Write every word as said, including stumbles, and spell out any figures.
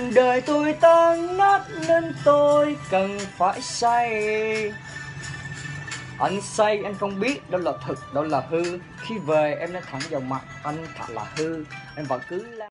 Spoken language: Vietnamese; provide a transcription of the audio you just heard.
Đời tôi tan nát nên tôi cần phải say. Anh say anh không biết đâu là thực đâu là hư. Khi về em nói thẳng vào mặt anh thật là hư. Em vẫn cứ la